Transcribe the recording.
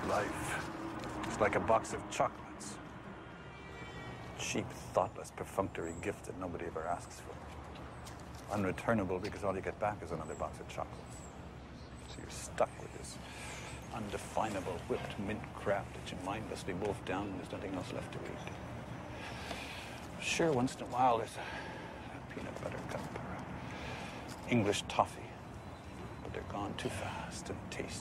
Life is like a box of chocolates. Cheap, thoughtless, perfunctory gift that nobody ever asks for. Unreturnable because all you get back is another box of chocolates. So you're stuck with this undefinable whipped mint crap that you mindlessly wolf down when there's nothing else left to eat. Sure, once in a while there's a peanut butter cup or English toffee, but they're gone too fast and tasty.